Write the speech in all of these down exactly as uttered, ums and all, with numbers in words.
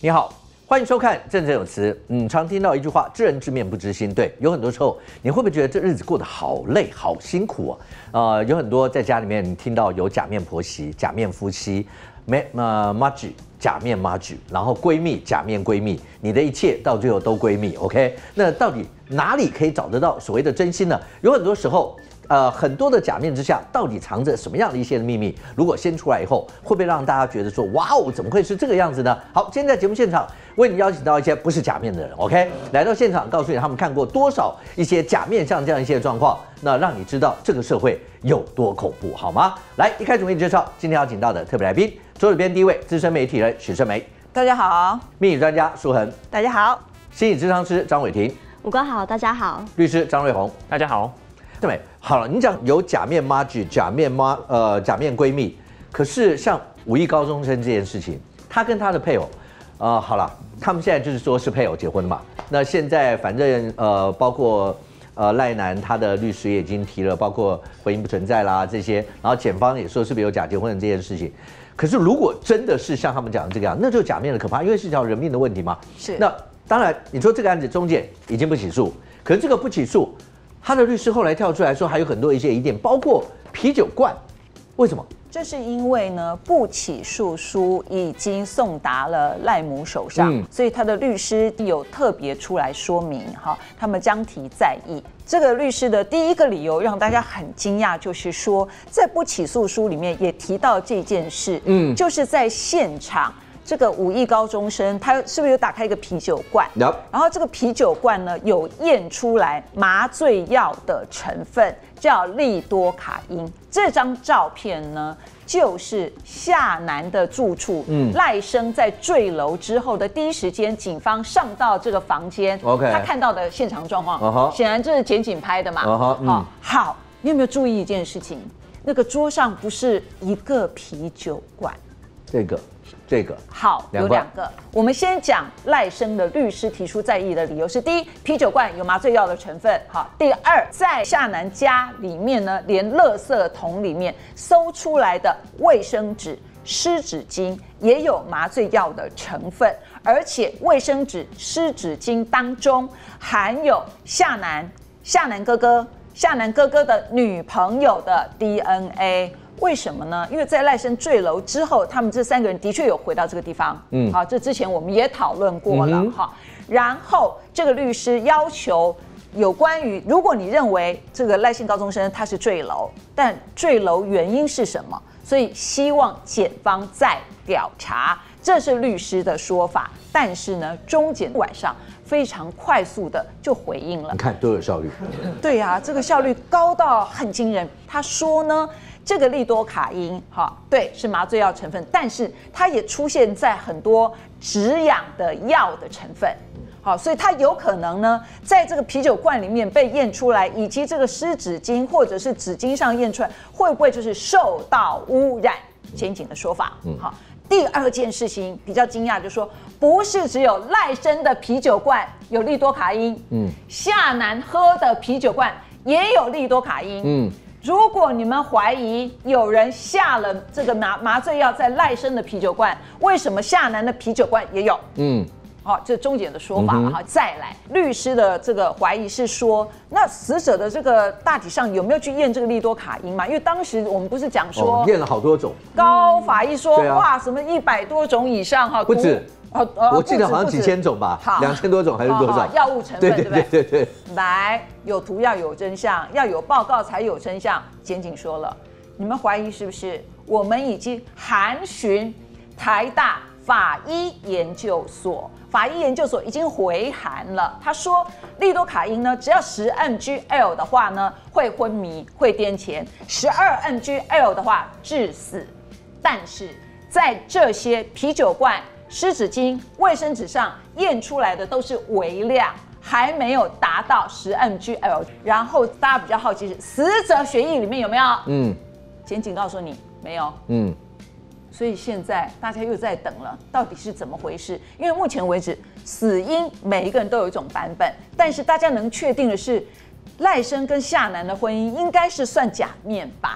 你好，欢迎收看《振振有词》。嗯，常听到一句话“知人知面不知心”。对，有很多时候你会不会觉得这日子过得好累、好辛苦啊？呃，有很多在家里面你听到有假面婆媳、假面夫妻、没呃妈举、假面妈举，然后闺蜜、假面闺蜜，你的一切到最后都闺蜜。OK， 那到底哪里可以找得到所谓的真心呢？有很多时候。呃，很多的假面之下，到底藏着什么样的一些秘密？如果先出来以后，会不会让大家觉得说，哇哦，怎么会是这个样子呢？好，今天在节目现场为你邀请到一些不是假面的人 ，OK， 来到现场，告诉你他们看过多少一些假面像这样一些状况，那让你知道这个社会有多恐怖，好吗？来，一开始为你介绍今天邀请到的特别来宾，左手边第一位资深媒体人许胜梅， 大家好； 命理专家舒恒， 大家好； 心理咨商师张伟婷， 五哥好，大家好； 律师张瑞红， 大家好。 对没？好了，你讲有假面妈举、假面妈呃假面闺蜜，可是像五亿高中生这件事情，他跟他的配偶，呃，好了，他们现在就是说是配偶结婚嘛。那现在反正呃，包括呃赖男他的律师也已经提了，包括婚姻不存在啦这些，然后检方也说是不是有假结婚的这件事情。可是如果真的是像他们讲的这个样，那就是假面的可怕，因为是条人命的问题嘛。 是。 那当然，你说这个案子中检已经不起诉，可是这个不起诉。他的律师后来跳出来说，还有很多一些疑点，包括啤酒罐，为什么？ 这是因为呢，不起诉书已经送达了赖母手上，嗯、所以他的律师有特别出来说明，哈，他们将提再议。这个律师的第一个理由让大家很惊讶，就是说，在不起诉书里面也提到这件事，嗯，就是在现场。这个五亿高中生，他是不是有打开一个啤酒罐？有。然后这个啤酒罐呢，有验出来麻醉药的成分，叫利多卡因。这张照片呢，就是夏楠的住处。嗯。赖生在坠楼之后的第一时间，警方上到这个房间 ，OK， 他看到的现场状况， uh-huh. 显然这是检警拍的嘛。好、uh-huh. 嗯，好，你有没有注意一件事情？那个桌上不是一个啤酒罐， 这个。这个好，有两个。我们先讲赖生的律师提出再议的理由是：第一，啤酒罐有麻醉药的成分；好，第二，在夏楠家里面呢，连垃圾桶里面搜出来的卫生纸、湿纸巾也有麻醉药的成分，而且卫生纸、湿纸巾当中含有夏楠、夏楠哥哥、夏楠哥哥的女朋友的 D N A。为什么呢？因为在赖生坠楼之后，他们这三个人的确有回到这个地方。嗯，好，这之前我们也讨论过了哈、嗯。然后这个律师要求有关于，如果你认为这个赖姓高中生他是坠楼，但坠楼原因是什么？所以希望检方再调查，这是律师的说法。但是呢，中检晚上非常快速的就回应了。 你看多有效率。 对呀、啊，这个效率高到很惊人。他说呢。这个利多卡因，哈，对，是麻醉药成分，但是它也出现在很多止痒的药的成分，好，所以它有可能呢，在这个啤酒罐里面被验出来，以及这个湿纸巾或者是纸巾上验出来，会不会就是受到污染？检警的说法，嗯，好。第二件事情比较惊讶，就是说不是只有赖生的啤酒罐有利多卡因，嗯，夏楠喝的啤酒罐也有利多卡因，嗯。如果你们怀疑有人下了这个麻麻醉药在赖生的啤酒罐，为什么夏楠的啤酒罐也有？嗯，好、哦，这是中检的说法了哈、嗯。再来，律师的这个怀疑是说，那死者的这个大体上有没有去验这个利多卡因嘛？因为当时我们不是讲说验、哦、了好多种， 高法医说、 啊、 哇，什么一百多种以上哈， 不止。哦呃、我记得好像几千种吧，两千多种还是多少？ 药物成分对对对对对。 来，有图要有真相，要有报告才有真相。检警说了，你们怀疑是不是？我们已经函询台大法医研究所，法医研究所已经回函了。他说，利多卡因呢，只要十 M G L 的话呢，会昏迷、会癫痫；十二 M G L 的话致死。但是在这些啤酒罐、湿纸巾、卫生纸上验出来的都是微量，还没有达到十 M G L。然后大家比较好奇是死者血液里面有没有？嗯，检警告诉你没有。嗯，所以现在大家又在等了，到底是怎么回事？因为目前为止死因每一个人都有一种版本，但是大家能确定的是，赖生跟夏楠的婚姻应该是算假面吧？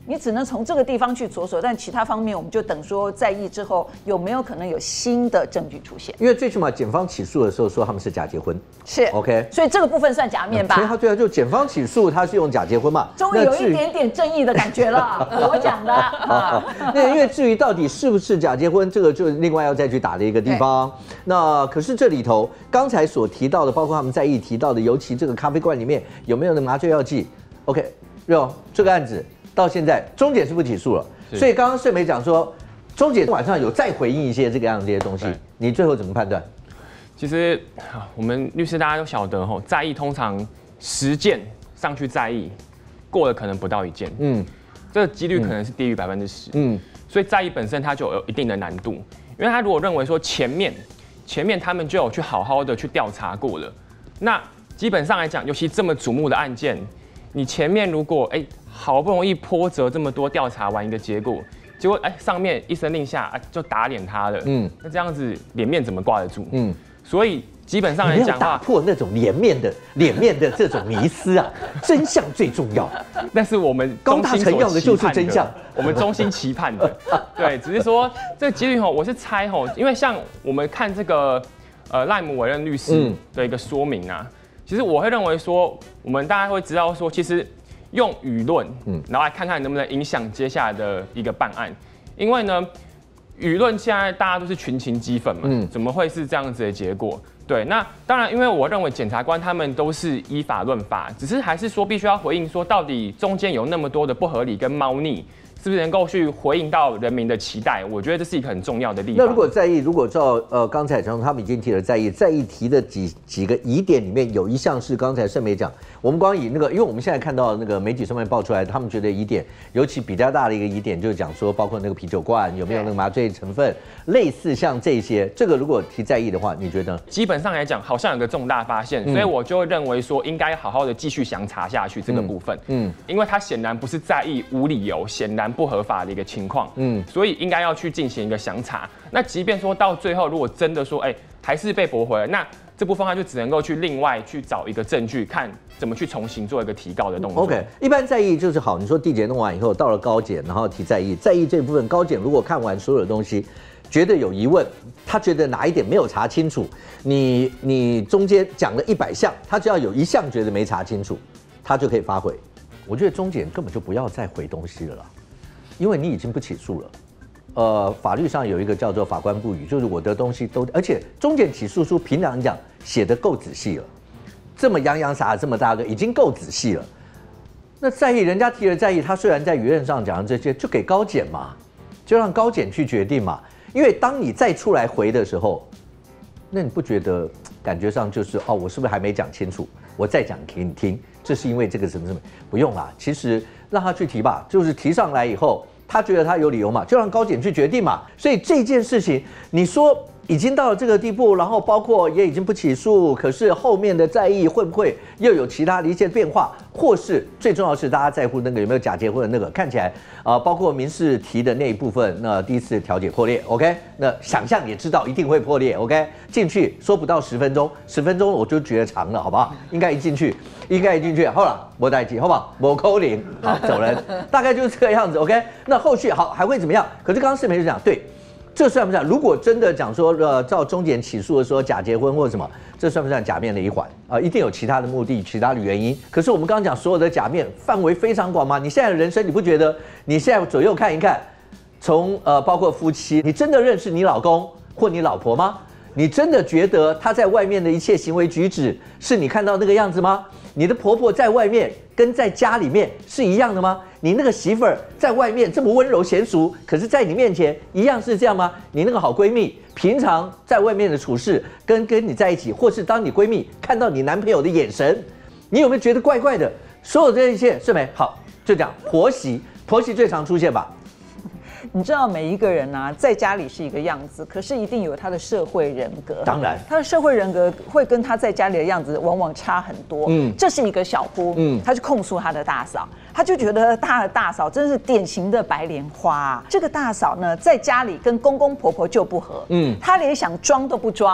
你只能从这个地方去着手，但其他方面我们就等说在议之后有没有可能有新的证据出现。 因为最起码检方起诉的时候说他们是假结婚， 是 OK， 所以这个部分算假面吧？ 对啊，对啊，就检方起诉他是用假结婚嘛， 终于有一点点正义的感觉了，我讲的。 啊，那因为至于到底是不是假结婚，这个就另外要再去打的一个地方。那可是这里头刚才所提到的，包括他们在议提到的，尤其这个咖啡罐里面有没有那麻醉药剂 ？OK， 六这个案子到现在中检是不起诉了，所以刚刚盛美讲说，中检晚上有再回应一些这个样的这些东西，你最后怎么判断？ 其实我们律师大家都晓得吼，在议通常十件上去在议，过了可能不到一件，嗯，这个几率可能是低于百分之十，嗯，所以在议本身它就有一定的难度，因为他如果认为说前面前面他们就有去好好的去调查过了，那基本上来讲，尤其这么瞩目的案件，你前面如果哎、欸、好不容易波折这么多调查完一个结果，结果哎、欸、上面一声令下、啊、就打脸他了，嗯，那这样子脸面怎么挂得住？嗯。所以基本上来讲， 打破那种脸面的脸面的这种迷思啊，真相最重要。 但是我们高大成要的就是真相， 我们衷心期盼的，对，只是说这个几率吼，我是猜吼，因为像我们看这个呃赖姆委任律师的一个说明啊，嗯、其实我会认为说，我们大家会知道说，其实用舆论，嗯，然后来看看能不能影响接下来的一个办案，因为呢。舆论现在大家都是群情激愤嘛，嗯，怎么会是这样子的结果？对，那当然，因为我认为检察官他们都是依法论法，只是还是说必须要回应说，到底中间有那么多的不合理跟猫腻，是不是能够去回应到人民的期待？我觉得这是一个很重要的地方。 那如果在意，如果照呃刚才他们已经提了在意，在意提的几几个疑点里面，有一项是刚才盛美讲，我们光以那个，因为我们现在看到那个媒体上面爆出来，他们觉得疑点，尤其比较大的一个疑点，就是讲说，包括那个啤酒罐有没有那个麻醉成分，类似像这些，这个如果提在意的话，你觉得？ 基本上来讲，好像有个重大发现，嗯、所以我就会认为说，应该好好的继续详查下去这个部分，嗯，嗯因为他显然不是在意无理由，显然不合法的一个情况，嗯，所以应该要去进行一个详查。那即便说到最后，如果真的说，哎、欸，还是被驳回了，那这部分他就只能够去另外去找一个证据，看怎么去重新做一个提告的动作。 OK， 一般在议就是好，你说地检弄完以后，到了高检，然后提在议，在议这部分，高检如果看完所有的东西，觉得有疑问，他觉得哪一点没有查清楚，你你中间讲了一百项，他只要有一项觉得没查清楚，他就可以发回。我觉得中检根本就不要再回东西了啦，因为你已经不起诉了。呃，法律上有一个叫做法官不语，就是我的东西都，而且中检起诉书平常讲写得够仔细了，这么洋洋洒洒这么大个，已经够仔细了。那在意人家提了在意，他虽然在舆论上讲的这些，就给高检嘛，就让高检去决定嘛。因为当你再出来回的时候，那你不觉得感觉上就是哦，我是不是还没讲清楚？我再讲给你听，这是因为这个什么什么？不用啦，其实让他去提吧，就是提上来以后。他觉得他有理由嘛，就让高检去决定嘛。所以这件事情，你说已经到了这个地步，然后包括也已经不起诉，可是后面的在意会不会又有其他的一些变化，或是最重要的是大家在乎那个有没有假结婚的那个，看起来啊、呃，包括民事提的那一部分，那第一次调解破裂 ，OK， 那想象也知道一定会破裂 ，OK， 进去说不到十分钟，十分钟我就觉得长了，好不好？应该一进去，应该一进去，好了，没代记，好不好？没扣零，好走人，大概就是这个样子 ，OK。那后续好还会怎么样？可是刚刚世媒就讲，对，这算不算？如果真的讲说，呃，照中检起诉的说假结婚或者什么，这算不算假面的一环啊？一定有其他的目的、其他的原因。可是我们刚刚讲所有的假面范围非常广嘛，你现在的人生，你不觉得？你现在左右看一看，从呃包括夫妻，你真的认识你老公或你老婆吗？你真的觉得他在外面的一切行为举止是你看到那个样子吗？你的婆婆在外面跟在家里面是一样的吗？你那个媳妇儿在外面这么温柔娴熟，可是在你面前一样是这样吗？你那个好闺蜜平常在外面的处事跟跟你在一起，或是当你闺蜜看到你男朋友的眼神，你有没有觉得怪怪的？所有这一切是没好，就讲婆媳，婆媳最常出现吧。 你知道每一个人啊，在家里是一个样子，可是一定有他的社会人格。 当然， 他的社会人格会跟他在家里的样子往往差很多。嗯，这是一个小姑，嗯，他去控诉他的大嫂，他就觉得他的大嫂真是典型的白莲花、啊。这个大嫂呢，在家里跟公公婆婆就不合，嗯，他连想装都不装。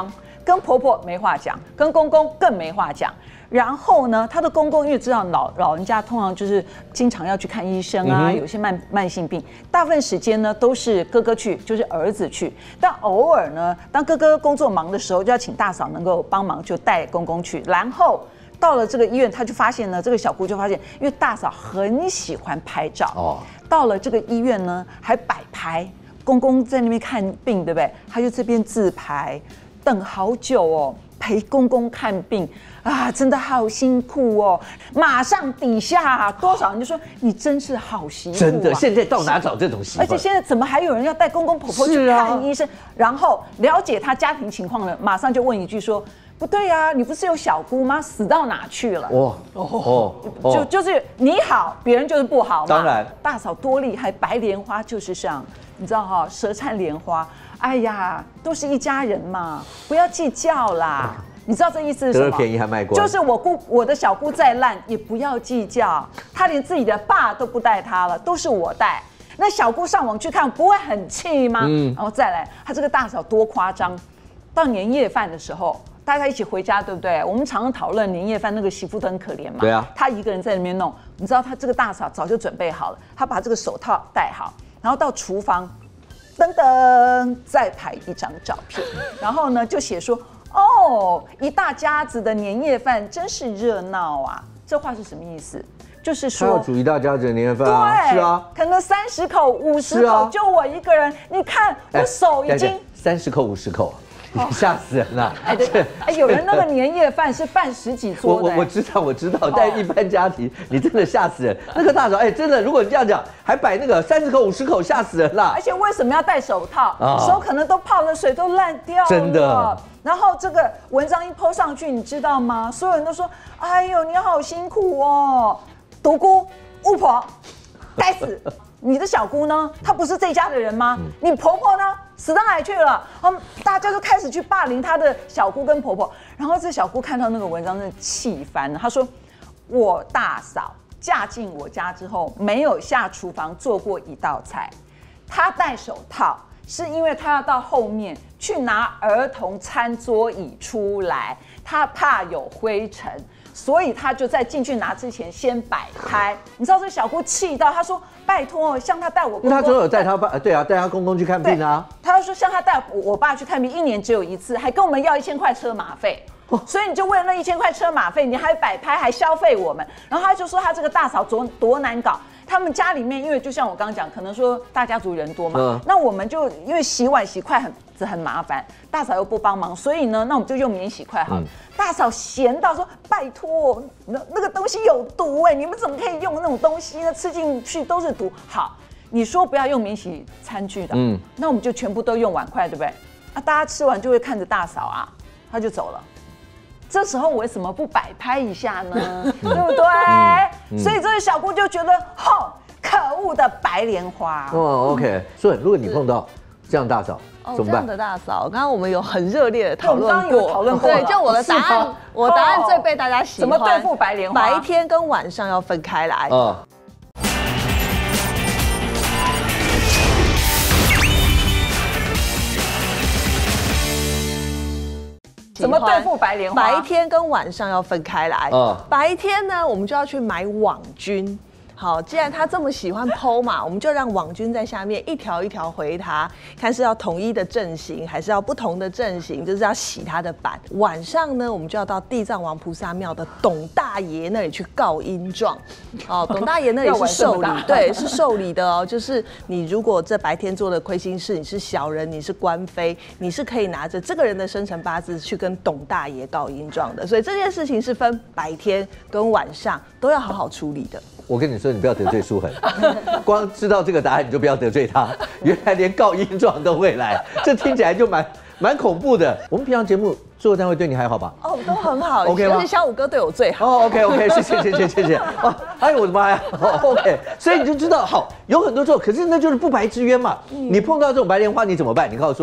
跟婆婆没话讲，跟公公更没话讲。然后呢，他的公公因为知道老老人家通常就是经常要去看医生啊，嗯、有些慢慢性病，大部分时间呢都是哥哥去，就是儿子去。但偶尔呢，当哥哥工作忙的时候，就要请大嫂能够帮忙，就带公公去。然后到了这个医院，他就发现呢，这个小姑就发现，因为大嫂很喜欢拍照哦，到了这个医院呢，还摆拍，公公在那边看病，对不对？他就这边自拍，等好久哦。陪公公看病啊，真的好辛苦哦！马上底下多少人就说你真是好媳妇、啊。 真的，现在到哪找这种媳妇？ 而且现在怎么还有人要带公公婆婆去看医生？啊、然后了解他家庭情况了，马上就问一句说：不对啊，你不是有小姑吗？死到哪去了？哦哦哦，就就是你好，别人就是不好嘛。 当然， 大嫂多厉害，白莲花就是像你知道哈、哦，舌灿莲花。哎呀，都是一家人嘛，不要计较啦。你知道这意思是什么？ 得了便宜还卖乖。 就是我姑，我的小姑再烂也不要计较，她连自己的爸都不带她了，都是我带。那小姑上网去看，不会很气吗？嗯。然后再来，她这个大嫂多夸张。到年夜饭的时候，大家一起回家，对不对？我们常常讨论年夜饭，那个媳妇都很可怜嘛。 对啊。 她一个人在那边弄，你知道她这个大嫂早就准备好了，她把这个手套戴好，然后到厨房。噔噔，再拍一张照片，然后呢就写说，哦，一大家子的年夜饭真是热闹啊！这话是什么意思？就是说， 他要煮一大家子的年夜饭啊， 对， 是啊， 可能三十口、五十口，就我一个人，你看我手已经三十口、五十口。吓死人了！ 哎，对，哎，有人那个年夜饭是办十几桌的。 我我我知道，我知道，但一般家庭，你真的吓死人。那个大嫂，哎，真的，如果你这样讲，还摆那个三十口、五十口，吓死人了。 而且为什么要戴手套？手可能都泡了水，都烂掉了。 真的。 然后这个文章一 po 上去，你知道吗？所有人都说：“哎呦，你好辛苦哦，独孤、巫婆，该死！你的小姑呢？她不是这家的人吗？你婆婆呢？死到哪里去了？”嗯，大家就开始去霸凌她的小姑跟婆婆。然后这小姑看到那个文章，真的气翻了。她说：“我大嫂嫁进我家之后，没有下厨房做过一道菜。她戴手套，是因为她要到后面去拿儿童餐桌椅出来，她怕有灰尘。”所以他就在进去拿之前先摆拍，你知道这小姑气到，她说：“拜托，像他带我公公， 他总有带他爸，对啊，带他公公去看病啊。” 他说：“像他带我爸去看病，一年只有一次，还跟我们要一千块车马费。”所以你就为了那一千块车马费，你还摆拍，还消费我们。然后他就说他这个大嫂多多难搞。他们家里面，因为就像我刚刚讲，可能说大家族人多嘛，嗯、那我们就因为洗碗洗筷很很麻烦，大嫂又不帮忙，所以呢，那我们就用免洗筷好了。嗯、大嫂闲到说：“拜托，那那个东西有毒哎、欸，你们怎么可以用那种东西呢？吃进去都是毒。”好，你说不要用免洗餐具的，嗯，那我们就全部都用碗筷，对不对？啊，大家吃完就会看着大嫂啊，他就走了。这时候我为什么不摆拍一下呢？对不对？嗯嗯、所以这个小姑就觉得，吼，可恶的白莲花。 哦 ，OK。所以如果你碰到这样大嫂， 哦， 怎么办？ 这样的大嫂，刚刚我们有很热烈的讨论过， 讨论过。 对，就我的答案，我答案最被大家喜欢。 怎么对付白莲花？ 白天跟晚上要分开来。哦。 怎么对付白莲花？ 白天跟晚上要分开来。哦、白天呢，我们就要去买网军。好，既然他这么喜欢 P O 嘛，我们就让网军在下面一条一条回他，看是要统一的阵型，还是要不同的阵型，就是要洗他的版。晚上呢，我们就要到地藏王菩萨庙的董大爷那里去告阴状。哦，董大爷那里是受理，对，是受理的哦。就是你如果这白天做了亏心事，你是小人，你是官非，你是可以拿着这个人的生辰八字去跟董大爷告阴状的。所以这件事情是分白天跟晚上都要好好处理的。 我跟你说，你不要得罪舒恒，光知道这个答案你就不要得罪他。原来连告阴状都会来，这听起来就蛮蛮恐怖的。我们平常节目制作单位对你还好吧？ 哦，都很好 ，OK 吗？ 而且小五哥对我最好。 哦 ，OK OK， 谢谢谢谢谢谢。哦，哎呦我的妈呀、哦、，OK， 所以你就知道，好，有很多时候，可是那就是不白之冤嘛。嗯、你碰到这种白莲花你怎么办？你告诉我。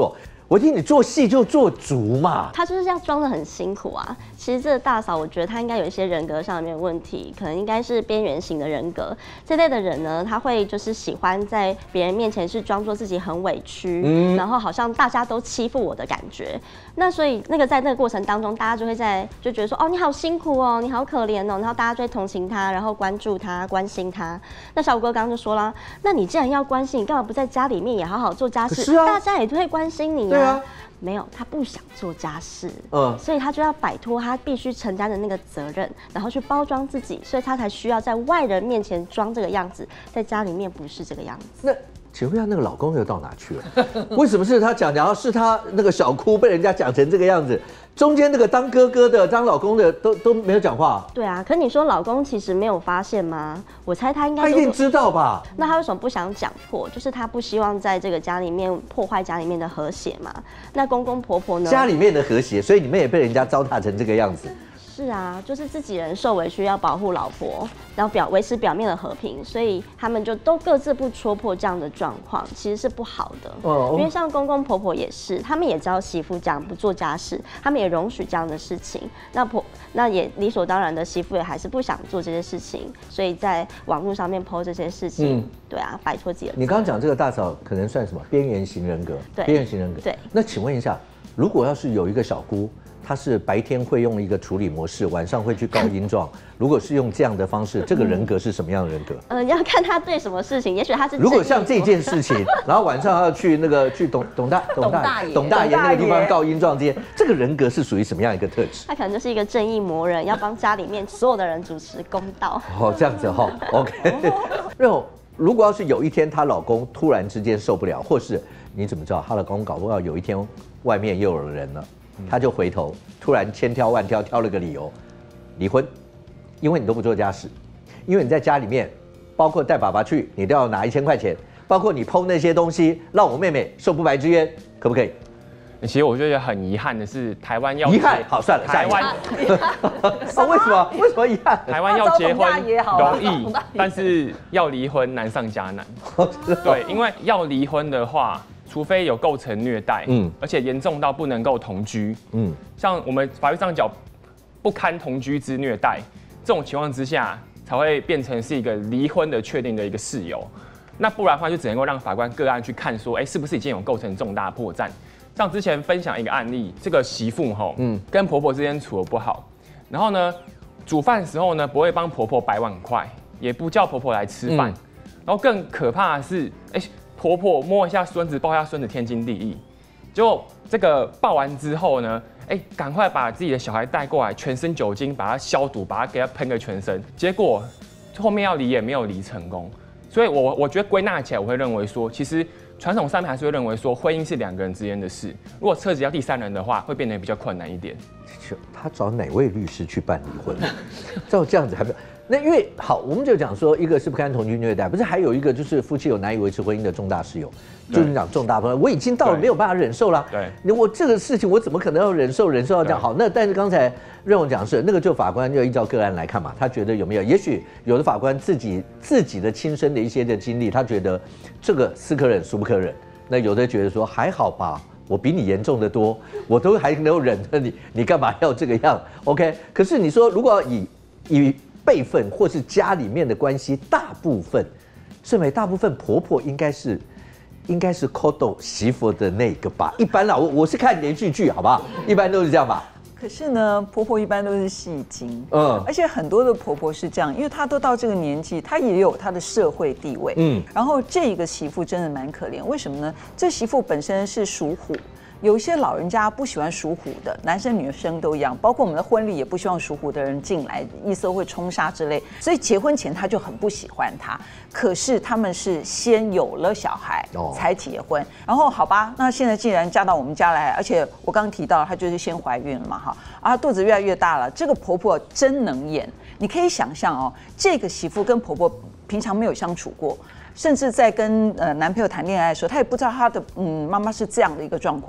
我听你做戏就做足嘛。 他就是要装得很辛苦啊。其实这个大嫂，我觉得他应该有一些人格上面的问题，可能应该是边缘型的人格。这类的人呢，他会就是喜欢在别人面前是装作自己很委屈，嗯、然后好像大家都欺负我的感觉。那所以那个在那个过程当中，大家就会在就觉得说，哦，你好辛苦哦，你好可怜哦，然后大家就会同情他，然后关注他，关心他。那小五哥刚刚就说了，那你既然要关心，你干嘛不在家里面也好好做家事？啊、大家也都会关心你呀、啊。啊没有，他不想做家事，嗯，所以他就要摆脱他必须承担的那个责任，然后去包装自己，所以他才需要在外人面前装这个样子，在家里面不是这个样子。 那请问一下，那个老公又到哪去了？为什么是他讲，然后是他那个小哭被人家讲成这个样子？中间那个当哥哥的、当老公的都都没有讲话。 对啊，可你说老公其实没有发现吗？我猜他应该他一定知道吧？ 那他为什么不想讲破？就是他不希望在这个家里面破坏家里面的和谐嘛。那公公婆婆呢？ 家里面的和谐，所以你们也被人家糟蹋成这个样子。 是啊，就是自己人受委屈要保护老婆，然后表维持表面的和平，所以他们就都各自不戳破这样的状况，其实是不好的。哦，因为像公公婆婆也是，他们也知道媳妇这样不做家事，他们也容许这样的事情。那婆那也理所当然的，媳妇也还是不想做这些事情，所以在网络上面 po 这些事情，嗯、对啊，摆脱自己的。 你刚刚讲这个大嫂可能算什么边缘型人格？ 对， 边缘型人格。 对。 那请问一下，如果要是有一个小姑，他是白天会用一个处理模式，晚上会去告英状。如果是用这样的方式，这个人格是什么样的人格？ 呃，要看他对什么事情，也许他是。 如果像这件事情，然后晚上要去那个去董董大董大董大爷那个地方告英状，这些这个人格是属于什么样一个特质？ 他可能就是一个正义魔人，要帮家里面所有的人主持公道。 哦，这样子哈 ，OK。然后如果要是有一天她老公突然之间受不了，或是你怎么知道她老公搞不好有一天外面又有人了？他就回头，突然千挑万挑挑了个理由，离婚，因为你都不做家事，因为你在家里面，包括带爸爸去，你都要拿一千块钱，包括你剖那些东西，让我妹妹受不白之冤，可不可以？ 其实我觉得很遗憾的是，台湾要遗憾，好算了， 台湾啊，为什么？为什么遗憾？ 台湾要结婚容易，但是要离婚难上加难。对，因为要离婚的话。除非有构成虐待，嗯，而且严重到不能够同居，嗯，像我们法律上讲不堪同居之虐待，这种情况之下才会变成是一个离婚的确定的一个事由。那不然的话，就只能够让法官个案去看说，哎、欸，是不是已经有构成重大破绽？像之前分享一个案例，这个媳妇吼，嗯，跟婆婆之间处得不好，然后呢，煮饭的时候呢，不会帮婆婆摆碗筷，也不叫婆婆来吃饭，嗯、然后更可怕的是，哎、欸。婆婆摸一下孙子，抱一下孙子，天经地义。结果这个抱完之后呢，哎、欸，赶快把自己的小孩带过来，全身酒精把他消毒，把他给他喷个全身。结果后面要离也没有离成功。所以我我觉得归纳起来，我会认为说，其实传统上面还是会认为说，婚姻是两个人之间的事。如果涉及到第三人的话，会变得比较困难一点。 他找哪位律师去办离婚？照这样子还不？那因为好，我们就讲说，一个是不堪同居虐待，不是还有一个就是夫妻有难以维持婚姻的重大事由，就是讲重大破坏，我已经到了没有办法忍受了。对，我这个事情我怎么可能要忍受？忍受到这样好？那但是刚才任勇讲是那个，就法官要依照个案来看嘛，他觉得有没有？也许有的法官自己自己的亲身的一些的经历，他觉得这个是可忍孰不可忍。那有的觉得说还好吧。我比你严重的多，我都还能够忍着你，你干嘛要这个样 ？OK？ 可是你说，如果以以辈分或是家里面的关系，大部分，盛美大部分婆婆应该是应该是 Kodo 媳妇的那个吧？一般啦，我我是看连续剧，好不好？一般都是这样吧。 可是呢，婆婆一般都是戏精，嗯，而且很多的婆婆是这样，因为她都到这个年纪，她也有她的社会地位，嗯，然后这个媳妇真的蛮可怜，为什么呢？这媳妇本身是属虎。有一些老人家不喜欢属虎的，男生女生都一样，包括我们的婚礼也不希望属虎的人进来，意思会冲杀之类。所以结婚前他就很不喜欢他。可是他们是先有了小孩才结婚，然后好吧，那现在既然嫁到我们家来，而且我刚刚提到她就是先怀孕了嘛，哈，啊肚子越来越大了，这个婆婆真能演。你可以想象哦，这个媳妇跟婆婆平常没有相处过。甚至在跟呃男朋友谈恋爱的时候，她也不知道她的嗯妈妈是这样的一个状况，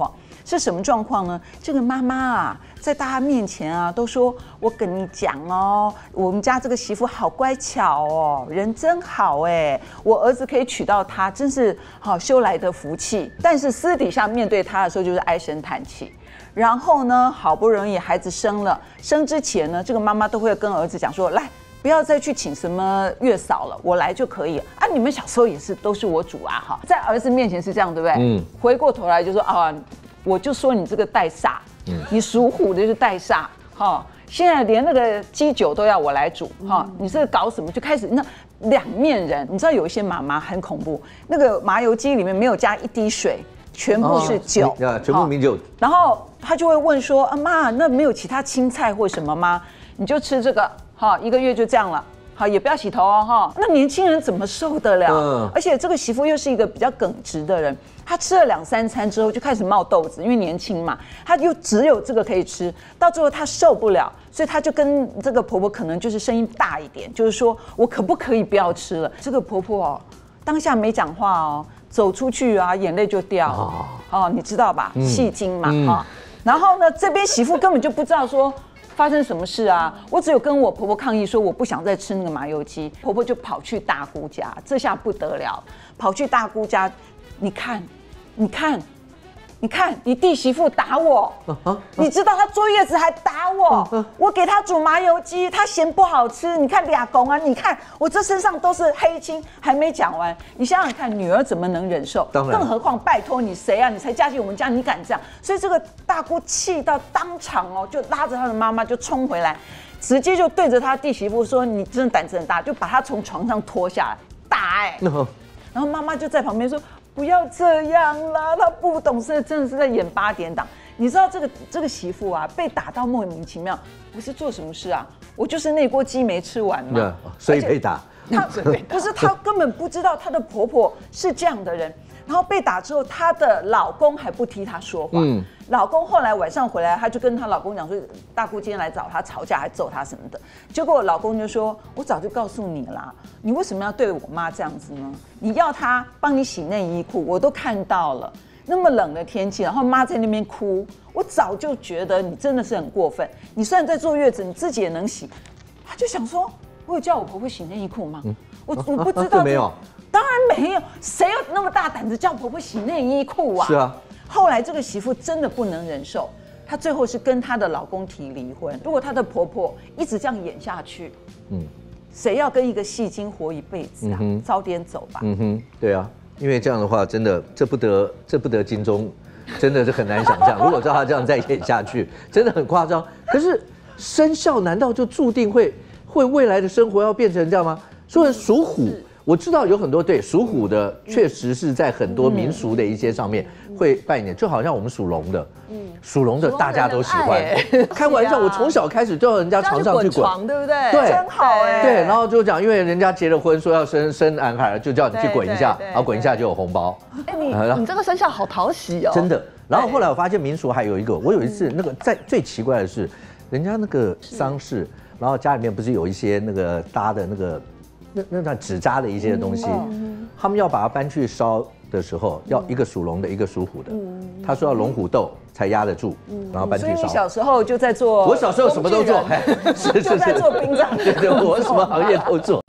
是什么状况呢？这个妈妈啊，在大家面前啊，都说我跟你讲哦，我们家这个媳妇好乖巧哦，人真好哎，我儿子可以娶到她，真是好修来的福气。但是私底下面对她的时候，就是唉声叹气。然后呢，好不容易孩子生了，生之前呢，这个妈妈都会跟儿子讲说，来。不要再去请什么月嫂了，我来就可以啊！你们小时候也是都是我煮啊，哈，在儿子面前是这样，对不对？嗯。回过头来就说啊，我就说你这个带煞，嗯，你属虎的就是带煞，哈。现在连那个鸡酒都要我来煮，哈，你这搞什么？就开始那两面人，你知道有一些妈妈很恐怖，那个麻油鸡里面没有加一滴水，全部是酒， 啊，全部名酒。 然后他就会问说，啊妈，那没有其他青菜或什么吗？你就吃这个。好，一个月就这样了。好，也不要洗头哦，哈。那年轻人怎么受得了？嗯。而且这个媳妇又是一个比较耿直的人，她吃了两三餐之后就开始冒痘子，因为年轻嘛，她又只有这个可以吃，到最后她受不了，所以她就跟这个婆婆可能就是声音大一点，就是说我可不可以不要吃了？这个婆婆哦，当下没讲话哦，走出去啊，眼泪就掉。哦, 哦，你知道吧？戏精嘛，哈、嗯哦。然后呢，这边媳妇根本就不知道说。发生什么事啊？我只有跟我婆婆抗议说我不想再吃那个麻油鸡，婆婆就跑去大姑家，这下不得了，跑去大姑家，你看，你看，你看，你弟媳妇打我，你知道她坐月子还打我，我给她煮麻油鸡，她嫌不好吃，你看俩公啊，你看我这身上都是黑青，还没讲完，你想想看，女儿怎么能忍受？当然，更何况拜托你谁啊？你才嫁进我们家，你敢这样？所以这个大姑气到当场哦，就拉着她的妈妈就冲回来，直接就对着她弟媳妇说：“你真的胆子很大！”就把她从床上拖下来打哎、欸，然后妈妈就在旁边说。不要这样啦，他不懂事，真的是在演八点档。你知道这个这个媳妇啊，被打到莫名其妙，我是做什么事啊？我就是那锅鸡没吃完嘛， 对，所以被打。 她不是她根本不知道她的婆婆是这样的人，然后被打之后，她的老公还不替她说话。嗯，老公后来晚上回来，她就跟她老公讲说，大姑今天来找她吵架，还揍她什么的。结果老公就说，我早就告诉你啦，你为什么要对我妈这样子呢？你要她帮你洗内衣裤，我都看到了。那么冷的天气，然后妈在那边哭，我早就觉得你真的是很过分。你虽然在坐月子，你自己也能洗。她就想说，我有叫我婆婆洗内衣裤吗？嗯、我我不知道、啊。没有。当然没有，谁有那么大胆子叫婆婆洗内衣裤啊？ 是啊。 后来这个媳妇真的不能忍受，她最后是跟她的老公提离婚。如果她的婆婆一直这样演下去，嗯，谁要跟一个戏精活一辈子啊？嗯、早点走吧。 嗯哼，对啊，因为这样的话，真的这不得这不得金钟，真的是很难想象。如果照她这样再演下去，真的很夸张。可是生肖难道就注定会会未来的生活要变成这样吗？所以属虎。我知道有很多对属虎的，确实是在很多民俗的一些上面会扮演，就好像我们属龙的，属龙的大家都喜欢。开玩笑，我从小开始就要人家床上去滚， 对不对？ 对，真好哎。 对，然后就讲，因为人家结了婚，说要生生男孩，就叫你去滚一下，然后滚一下就有红包。 哎，你你这个生肖好讨喜哦。 真的。然后后来我发现民俗还有一个，我有一次那个在最奇怪的是，人家那个丧事，然后家里面不是有一些那个搭的那个。那那那纸扎的一些东西，嗯、他们要把它搬去烧的时候，要一个属龙的，一个属虎的。嗯、他说要龙虎斗才压得住，嗯、然后搬去烧。 所以你小时候就在做， 我小时候什么都做， 是是是，就在做殡葬。 对对，我什么行业都做。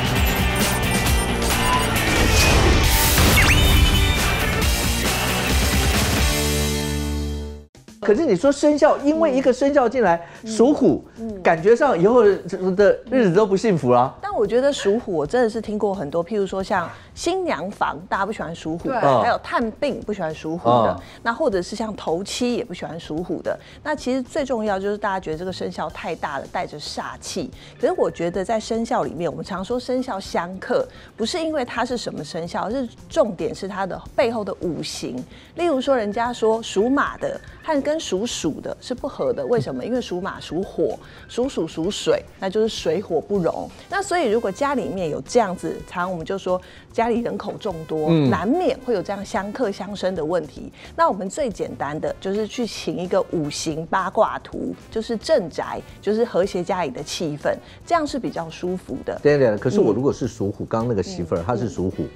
可是你说生肖，因为一个生肖进来，属虎，感觉上以后的日子都不幸福了。 但我觉得属虎，我真的是听过很多，譬如说像新娘房，大家不喜欢属虎的；还有探病不喜欢属虎的；那或者是像头七也不喜欢属虎的。那其实最重要就是大家觉得这个生肖太大了，带着煞气。可是我觉得在生肖里面，我们常说生肖相克，不是因为它是什么生肖，是重点是它的背后的五行。例如说，人家说属马的和跟属鼠的是不合的，为什么？因为属马属火，属鼠属水，那就是水火不容。那所以如果家里面有这样子，常常我们就说家里人口众多，嗯、难免会有这样相克相生的问题。那我们最简单的就是去请一个五行八卦图，就是镇宅，就是和谐家里的气氛，这样是比较舒服的。 对对，可是我如果是属虎，刚刚那个媳妇儿她是属虎， 对。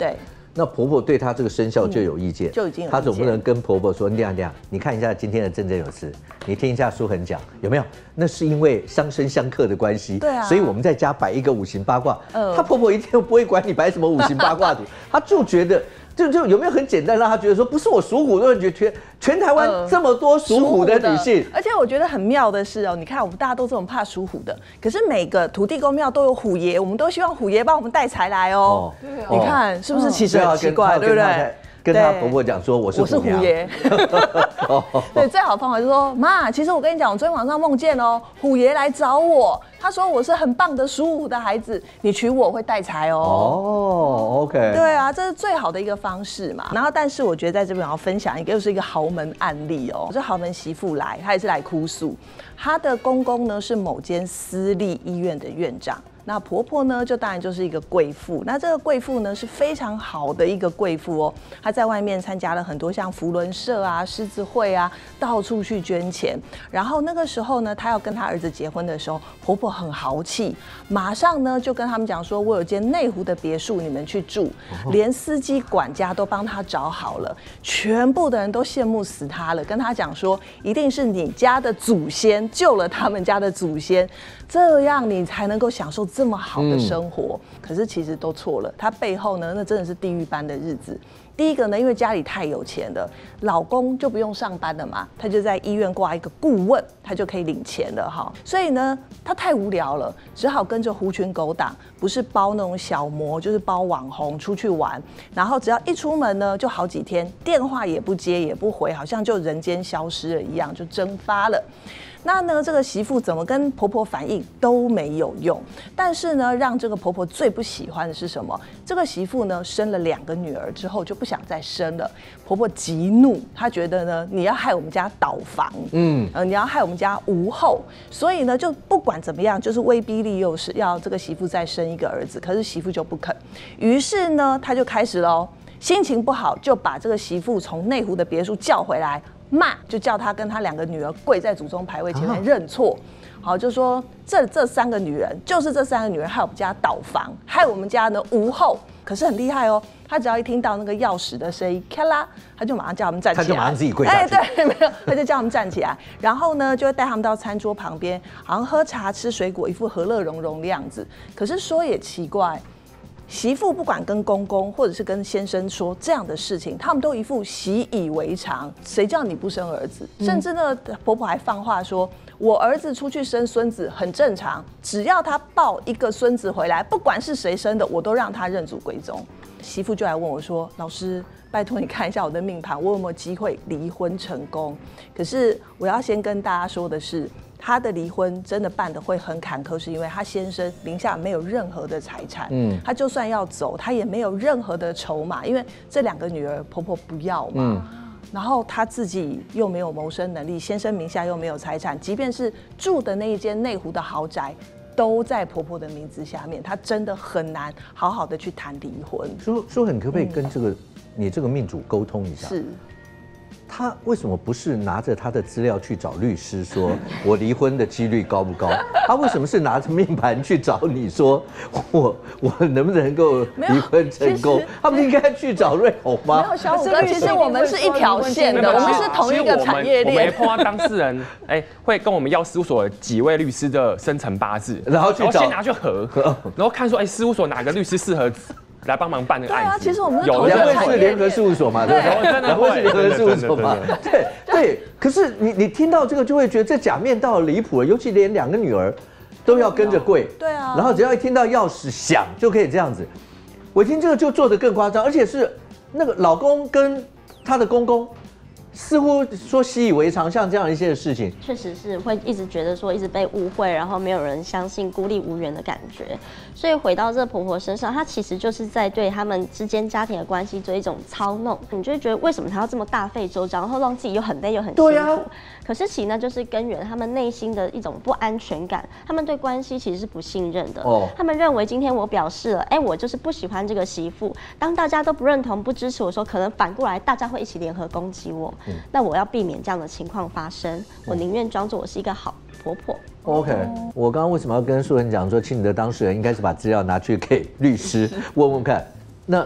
那婆婆对她这个生肖就有意见， 嗯、就已经有意见。 她总不能跟婆婆说：“这样这样，你看一下今天的振振有词，你听一下书衡讲有没有？那是因为相生相克的关系， 对啊， 所以我们在家摆一个五行八卦。呃、她婆婆一定不会管你摆什么五行八卦图，她就觉得。”就就有没有很简单让他觉得说不是我属虎，都觉得全全台湾这么多属虎的女性、 呃，而且我觉得很妙的是哦，你看我们大家都这么怕属虎的，可是每个土地公庙都有虎爷，我们都希望虎爷帮我们带财来哦。哦你看是不是其实很奇怪，嗯、对不对？ 跟她婆婆讲说我是我是虎爷，对，最好的方法就是说妈，其实我跟你讲，我昨天晚上梦见哦，虎爷来找我，他说我是很棒的属虎的孩子，你娶我会带财哦。 哦 ，OK， 对啊，这是最好的一个方式嘛。然后，但是我觉得在这边我要分享一个，又是一个豪门案例哦。这豪门媳妇来，她也是来哭诉，她的公公呢是某间私立医院的院长。那婆婆呢，就当然就是一个贵妇。那这个贵妇呢，是非常好的一个贵妇哦。她在外面参加了很多像扶轮社啊、狮子会啊，到处去捐钱。然后那个时候呢，她要跟她儿子结婚的时候，婆婆很豪气，马上呢就跟他们讲说：“我有间内湖的别墅，你们去住。”连司机、管家都帮她找好了，全部的人都羡慕死她了，跟她讲说：“一定是你家的祖先救了他们家的祖先，这样你才能够享受。”这么好的生活，嗯、可是其实都错了。她背后呢，那真的是地狱般的日子。第一个呢，因为家里太有钱了，老公就不用上班了嘛，他就在医院挂一个顾问，他就可以领钱了哈。所以呢，他太无聊了，只好跟着狐群狗党，不是包那种小模，就是包网红出去玩。然后只要一出门呢，就好几天，电话也不接也不回，好像就人间消失了一样，就蒸发了。那呢，这个媳妇怎么跟婆婆反映都没有用。但是呢，让这个婆婆最不喜欢的是什么？这个媳妇呢，生了两个女儿之后就不想再生了。婆婆极怒，她觉得呢，你要害我们家倒房，嗯，呃，你要害我们家无后，所以呢，就不管怎么样，就是威逼利诱，是要这个媳妇再生一个儿子。可是媳妇就不肯，于是呢，她就开始喽，心情不好，就把这个媳妇从内湖的别墅叫回来。骂就叫他跟他两个女儿跪在祖宗牌位前面认错，好就说这这三个女人就是这三个女人害我们家倒房，害我们家呢无后。可是很厉害哦，他只要一听到那个钥匙的声音，咔啦，他就马上叫他们站起来， 他就马上自己跪下去。 哎，对，没有，他就叫他们站起来，然后呢就会带他们到餐桌旁边，好像喝茶吃水果，一副和乐融融的样子。可是说也奇怪。媳妇不管跟公公或者是跟先生说这样的事情，他们都一副习以为常。谁叫你不生儿子？嗯、甚至呢，婆婆还放话说：“我儿子出去生孙子很正常，只要他抱一个孙子回来，不管是谁生的，我都让他认祖归宗。”媳妇就来问我说：“老师，拜托你看一下我的命盘，我有没有机会离婚成功？”可是我要先跟大家说的是。他的离婚真的办得会很坎坷，是因为他先生名下没有任何的财产，嗯，他就算要走，他也没有任何的筹码，因为这两个女儿婆婆不要嘛，嗯，然后他自己又没有谋生能力，先生名下又没有财产，即便是住的那一间内湖的豪宅，都在婆婆的名字下面，他真的很难好好的去谈离婚。 舒舒衡，可不可以跟这个、嗯、你这个命主沟通一下？ 是。 他为什么不是拿着他的资料去找律师说我离婚的几率高不高？他为什么是拿着命盘去找你说我我能不能够离婚成功？他们应该去找瑞红吗？ 没有，小虎哥，其实我们是一条线的，我们是同一个产业链。 我们碰到当事人，哎，会跟我们要事务所几位律师的生辰八字， 然后去找， 先拿去合，然后看说，哎，事务所哪个律师适合。来帮忙办那个案子。 对啊，其实我们有两位是联合事务所嘛，对不对？两位是联合事务所嘛，对对。可是你你听到这个就会觉得这假面到了离谱了，尤其连两个女儿都要跟着跪。 对啊。 然后只要一听到钥匙响就可以这样子，我听这个就做得更夸张，而且是那个老公跟他的公公。似乎说习以为常，像这样一些事情， 确实是会一直觉得说一直被误会，然后没有人相信，孤立无援的感觉。所以回到这婆婆身上，她其实就是在对他们之间家庭的关系做一种操弄。你就会觉得为什么她要这么大费周章，然后让自己又很累又很辛苦？对啊。可是其实呢，就是根源他们内心的一种不安全感，他们对关系其实是不信任的。哦。他们认为今天我表示了，哎、欸，我就是不喜欢这个媳妇。当大家都不认同、不支持我的时候，可能反过来大家会一起联合攻击我。嗯、那我要避免这样的情况发生，我宁愿装作我是一个好婆婆。 OK， 我刚刚为什么要跟舒衡讲说，请你的当事人应该是把资料拿去给律师问问看？那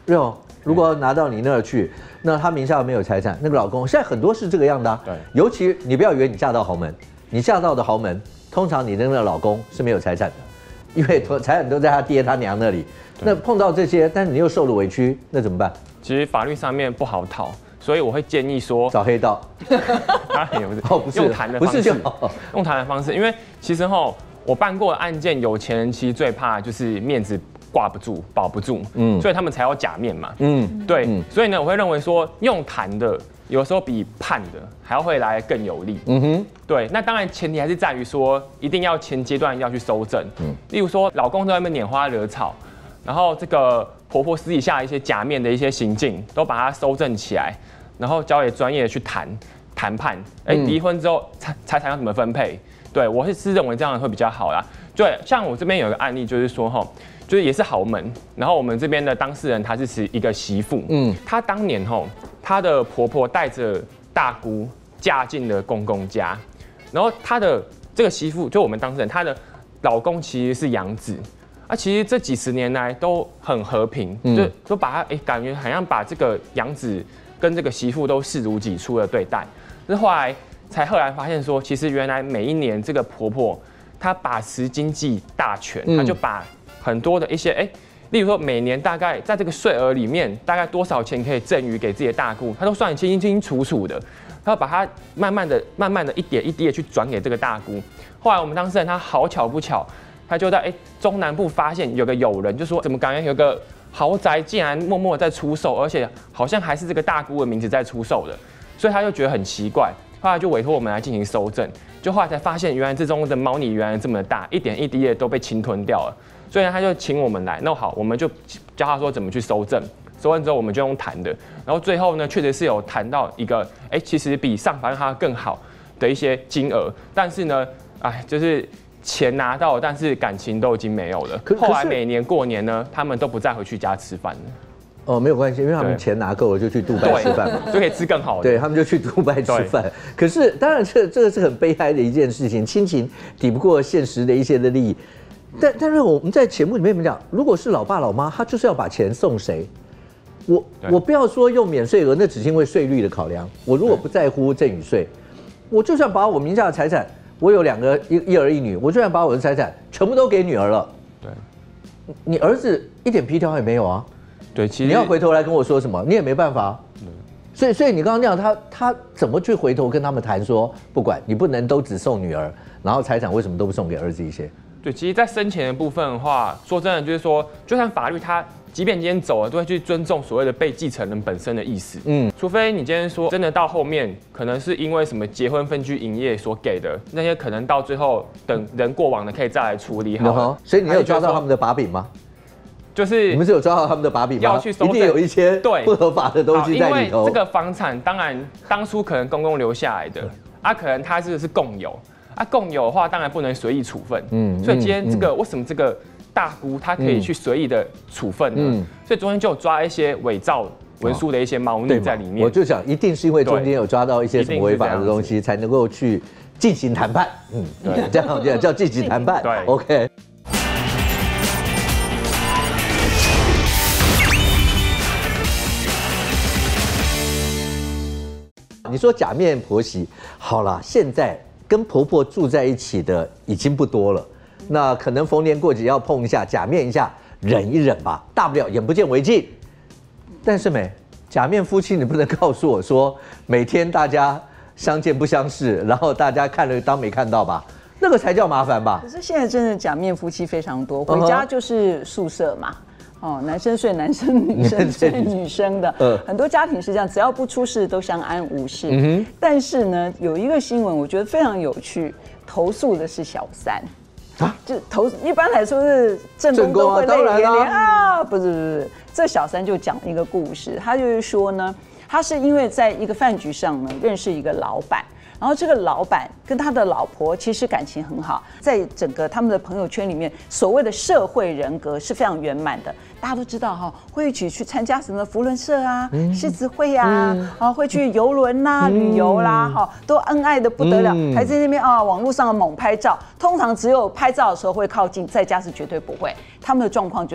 肉。如果拿到你那儿去，那他名下没有财产，那个老公现在很多是这个样的、啊。 对， 尤其你不要以为你嫁到豪门，你嫁到的豪门，通常你的那个老公是没有财产的，因为财产都在他爹他娘那里。那碰到这些，但是你又受了委屈，那怎么办？ 其实法律上面不好讨，所以我会建议说找黑道。 当然也不是， 哦，不是用谈的方式， 不是就好用谈的方式，因为其实哈，我办过的案件，有钱人其实最怕就是面子挂不住、保不住，嗯，所以他们才要假面嘛，嗯，对，嗯、所以呢，我会认为说用谈的，有时候比判的还要会来更有利，嗯哼，对，那当然前提还是在于说，一定要前阶段要去搜证，嗯，例如说老公在外面拈花惹草，然后这个婆婆私底下一些假面的一些行径，都把它搜证起来，然后交给专业去谈谈判，哎，离婚之后财财产要怎么分配？对我是认为这样会比较好啦。对，像我这边有一个案例，就是说哈。就是也是豪门，然后我们这边的当事人她是是一个媳妇，嗯，她当年吼，她的婆婆带着大姑嫁进了公公家，然后她的这个媳妇就我们当事人，她的老公其实是养子，啊，其实这几十年来都很和平，嗯、就都把她哎、欸、感觉好像把这个养子跟这个媳妇都视如己出的对待，但是后来才赫然发现说，其实原来每一年这个婆婆她把持经济大权，她就把很多的一些哎、欸，例如说每年大概在这个税额里面，大概多少钱可以赠予给自己的大姑，他都算得清清楚楚的，他要把它慢慢的、慢慢的一点一滴的去转给这个大姑。后来我们当事人他好巧不巧，他就在哎、欸、中南部发现有个友人，就说怎么感觉有个豪宅竟然默默在出售，而且好像还是这个大姑的名字在出售的，所以他就觉得很奇怪，后来就委托我们来进行搜证，就后来才发现原来这中的猫腻原来这么大，一点一滴的都被侵吞掉了。所以他就请我们来，那好，我们就教他说怎么去搜证，搜完之后我们就用谈的，然后最后呢，确实是有谈到一个，哎、欸，其实比上法院还更好的一些金额，但是呢，哎，就是钱拿到，但是感情都已经没有了。后来每年过年呢，他们都不再回去家吃饭了。 哦，没有关系，因为他们钱拿够了，就去杜拜吃饭嘛， 就可以吃更好的。 对，他们就去杜拜吃饭。可是，当然这这个是很悲哀的一件事情，亲情抵不过现实的一些的利益。但但是我们在节目里面讲，如果是老爸老妈，他就是要把钱送谁？我我不要说用免税额，那只是因为税率的考量。我如果不在乎赠与税，我就算把我名下的财产，我有两个一一儿一女，我就算把我的财产全部都给女儿了， 对， 你儿子一点皮条也没有啊。 对，其实你要回头来跟我说什么，你也没办法。所以所以你刚刚那样，他他怎么去回头跟他们谈说，不管你不能都只送女儿，然后财产为什么都不送给儿子一些？ 对，其实，在生前的部分的话，说真的，就是说，就算法律它，即便今天走了，都会去尊重所谓的被继承人本身的意思。嗯，除非你今天说真的到后面，可能是因为什么结婚分居营业所给的那些，可能到最后等人过往的可以再来处理好了。 嗯、所以你有抓到他们的把柄吗？ 就是你们是有抓到他们的把柄吗？ 要去搜证， 一定有一些对不合法的东西在里头。 因为这个房产当然当初可能公公留下来的，啊，可能他是是共有。啊，共有的话当然不能随意处分，嗯，所以今天这个、嗯、为什么这个大姑她可以去随意的处分呢？嗯、所以昨天就有抓一些伪造文书的一些猫腻在里面。 我就想，一定是因为中间有抓到一些什么违法的东西，才能够去进行谈判。嗯，对，这样这样叫进行谈判。 对 ，OK。你说假面婆媳，好了，现在跟婆婆住在一起的已经不多了，那可能逢年过节要碰一下，假面一下，忍一忍吧，大不了眼不见为净。但是没假面夫妻，你不能告诉我说每天大家相见不相识，然后大家看了当没看到吧？那个才叫麻烦吧？ 可是现在真的假面夫妻非常多，回家就是宿舍嘛。哦，男生睡男生，女生睡女生的，呃、很多家庭是这样，只要不出事都相安无事。嗯、但是呢，有一个新闻我觉得非常有趣，投诉的是小三，啊，就投一般来说是正宫都会泪连连啊，不是不是不是，这小三就讲一个故事，他就是说呢，他是因为在一个饭局上呢认识一个老板。然后这个老板跟他的老婆其实感情很好，在整个他们的朋友圈里面，所谓的社会人格是非常圆满的。大家都知道哈，会一起去参加什么扶轮社啊、狮子会啊，啊会去游轮啦、旅游啦，哈都恩爱的不得了，还在那边啊网络上猛拍照。通常只有拍照的时候会靠近，在家是绝对不会。他们的状况就是这样。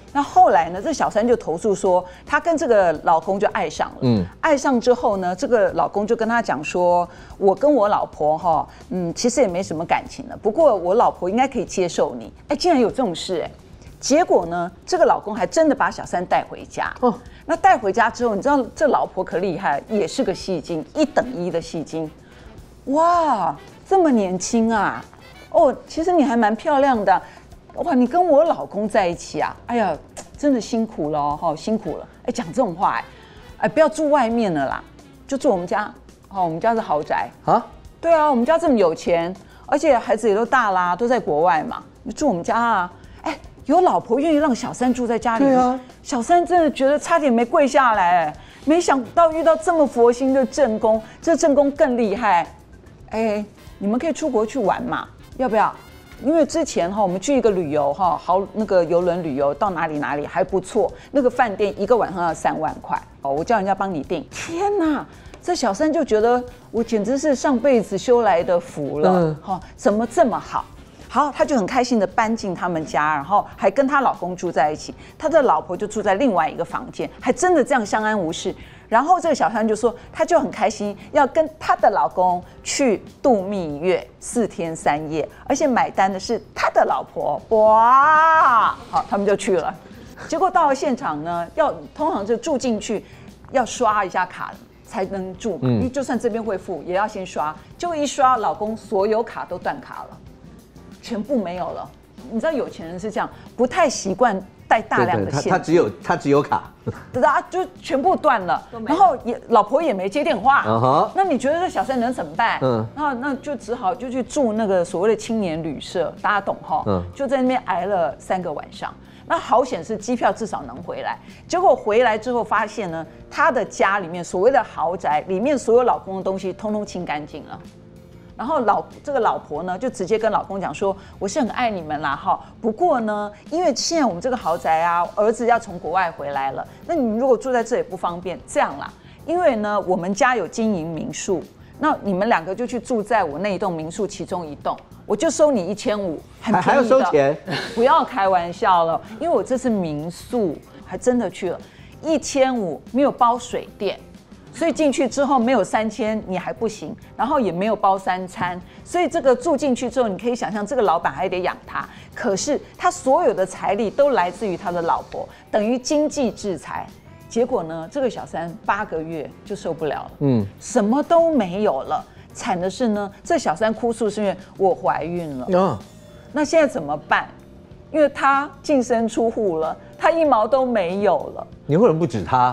那后来呢，这小三就投诉说，她跟这个老公就爱上了。嗯，爱上之后呢，这个老公就跟她讲说，我跟我老婆哈，嗯，其实也没什么感情了。不过我老婆应该可以接受你。哎，竟然有这种事哎！结果呢，这个老公还真的把小三带回家。哦，那带回家之后，你知道这老婆可厉害，也是个戏精，一等一的戏精。哇，这么年轻啊！哦，其实你还蛮漂亮的。哇，你跟我老公在一起啊？哎呀，真的辛苦了哈、哦，辛苦了。哎，讲这种话哎，哎，不要住外面了啦，就住我们家。哦，我们家是豪宅啊。对啊，我们家这么有钱，而且孩子也都大啦，都在国外嘛，你住我们家啊。哎，有老婆愿意让小三住在家里。对啊，小三真的觉得差点没跪下来，没想到遇到这么佛心的正宫，这正宫更厉害。哎，你们可以出国去玩嘛？要不要？因为之前哈，我们去一个旅游哈，好那个邮轮旅游到哪里哪里还不错，那个饭店一个晚上要三万块哦，我叫人家帮你订。天哪，这小三就觉得我简直是上辈子修来的福了，哈、嗯，怎么这么好？好，她就很开心的搬进他们家，然后还跟她老公住在一起，她的老婆就住在另外一个房间，还真的这样相安无事。然后这个小三就说，她就很开心，要跟她的老公去度蜜月四天三夜，而且买单的是她的老婆。哇，好，他们就去了。结果到了现场呢，要通常就住进去要刷一下卡才能住嘛，因为就算这边会付，也要先刷。就一刷，老公所有卡都断卡了，全部没有了。你知道有钱人是这样，不太习惯带大量的现金， 他只有他只有卡， 对啊，就全部断了，然后也老婆也没接电话， uh-huh. 那你觉得这小三能怎么办？嗯，那那就只好就去住那个所谓的青年旅社，大家懂哈？嗯，就在那边挨了三个晚上。那好险是机票至少能回来，结果回来之后发现呢，他的家里面所谓的豪宅里面所有老公的东西通通清干净了。然后老这个老婆呢，就直接跟老公讲说，我是很爱你们啦哈，不过呢，因为现在我们这个豪宅啊，儿子要从国外回来了，那你们如果住在这也不方便，这样啦，因为呢，我们家有经营民宿，那你们两个就去住在我那一栋民宿其中一栋，我就收你一千五，很便宜的，还要收钱？ 不要开玩笑了，因为我这是民宿，还真的去了，一千五没有包水电。所以进去之后没有三千你还不行，然后也没有包三餐，所以这个住进去之后，你可以想象这个老板还得养他，可是他所有的财力都来自于他的老婆，等于经济制裁。结果呢，这个小三八个月就受不了了，嗯，什么都没有了。惨的是呢，这小三哭诉是因为我怀孕了，哦，那现在怎么办？因为他净身出户了，他一毛都没有了。 你为什么不指他？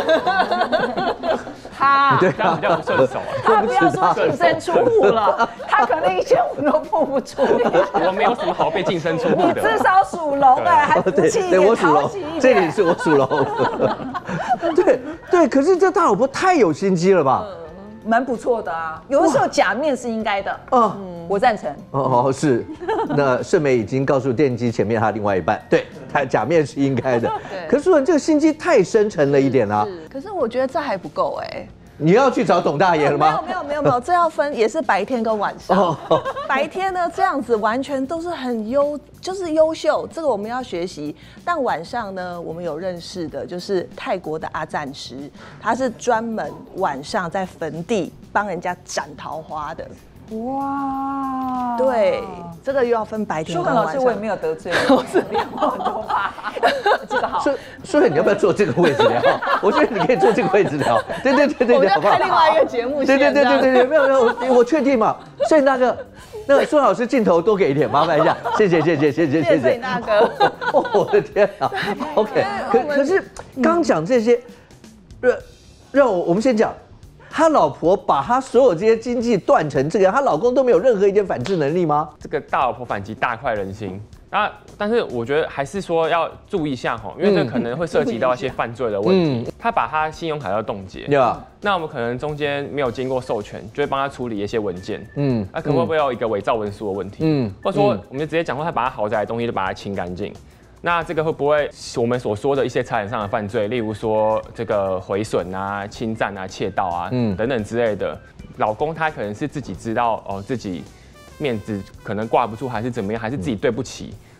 他这样比较不顺手啊。 他不要说净身出户了，他可能一千五都付不出。 我没有什么好被净身出户的。 你至少属龙哎，还福气一点，淘气一点。 这里是我属龙。对对，可是这大老婆太有心机了吧？ 蛮不错的啊，有的时候假面是应该的。哦，我赞成。 哦哦是，那盛美已经告诉电机前面他另外一半，对，他假面是应该的。可是说你这个心机太深沉了一点啊。 可是我觉得这还不够哎。 你要去找董大爷了吗？ 没有没有没有没有，这要分也是白天跟晚上。白天呢这样子完全都是很优，就是优秀，这个我们要学习。但晚上呢，我们有认识的，就是泰国的阿赞师，他是专门晚上在坟地帮人家斩桃花的。哇，对，这个又要分白天跟晚上。 舒涵老师，我也没有得罪，我是聊很多话，这个好。 舒涵，你要不要坐这个位置聊？我觉得你可以坐这个位置聊。对对对对对， 好不好？开另外一个节目。 对对对对对对，没有没有，我确定嘛。所以那个那个舒涵老师镜头多给一点，麻烦一下，谢谢谢谢谢谢谢谢。 大哥， 我的天啊 ！OK， 可可是刚讲这些，让让我我们先讲。他老婆把他所有这些经济断成这个，她老公都没有任何一点反制能力吗？ 这个大老婆反击大快人心。那但是我觉得还是说要注意一下哈，因为这可能会涉及到一些犯罪的问题。嗯、他把他信用卡要冻结， yeah. 那我们可能中间没有经过授权，就会帮他处理一些文件。嗯，那可能会不会有一个伪造文书的问题？嗯，或者说我们就直接讲说他把他豪宅的东西都把它清干净。那这个会不会我们所说的一些财产上的犯罪，例如说这个毁损啊、侵占啊、窃盗啊、嗯、等等之类的？老公他可能是自己知道哦，自己面子可能挂不住，还是怎么样，还是自己对不起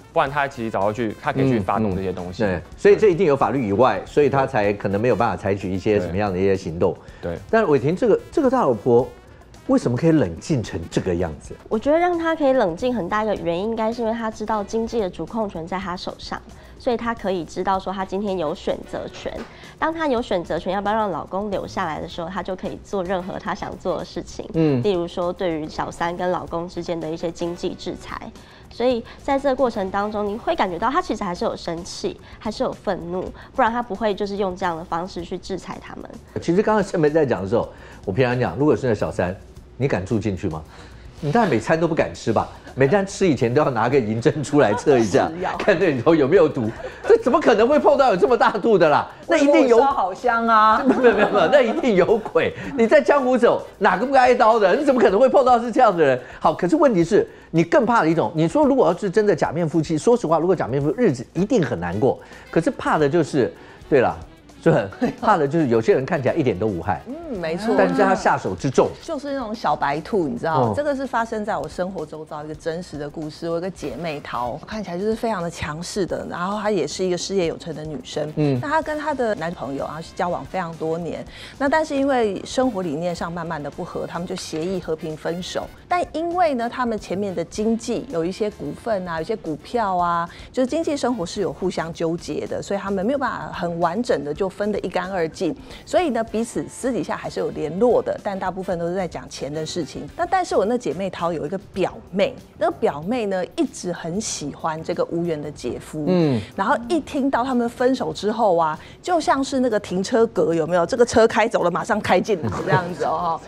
不然他其实早就去，他可以去发动这些东西。 对，所以这一定有法律以外，所以他才可能没有办法采取一些什么样的一些行动。 对， 但伟霆这个这个大老婆。为什么可以冷静成这个样子？ 我觉得让她可以冷静很大一个原因，应该是因为她知道经济的主控权在她手上，所以她可以知道说她今天有选择权。当她有选择权要不要让老公留下来的时候，她就可以做任何她想做的事情。嗯，例如说对于小三跟老公之间的一些经济制裁。所以在这个过程当中，你会感觉到她其实还是有生气，还是有愤怒，不然她不会就是用这样的方式去制裁他们。 其实刚刚盛梅在讲的时候，我平常讲，如果是那小三，你敢住进去吗？你当然每餐都不敢吃吧？每餐吃以前都要拿个银针出来测一下，看这里头有没有毒。这怎么可能会碰到有这么大肚的啦？那一定有， 好香啊！ 没有没有没有，那一定有鬼。你在江湖走，哪个不挨刀的？你怎么可能会碰到是这样的人？好，可是问题是你更怕的一种，你说如果要是真的假面夫妻，说实话，如果假面夫妻日子一定很难过。可是怕的就是，对了。就很怕的就是有些人看起来一点都无害， 嗯，没错， 但是他下手之重， 就是那种小白兔，你知道，哦、这个是发生在我生活周遭一个真实的故事。我有个姐妹淘，看起来就是非常的强势的，然后她也是一个事业有成的女生，嗯，那她跟她的男朋友啊是交往非常多年，那但是因为生活理念上慢慢的不合，他们就协议和平分手。但因为呢，他们前面的经济有一些股份啊，有一些股票啊，就是经济生活是有互相纠结的，所以他们没有办法很完整的就分得一干二净，所以呢，彼此私底下还是有联络的，但大部分都是在讲钱的事情。那但是我那姐妹淘有一个表妹，那个表妹呢一直很喜欢这个无缘的姐夫，嗯，然后一听到他们分手之后啊，就像是那个停车格有没有？这个车开走了，马上开进来这样子哦。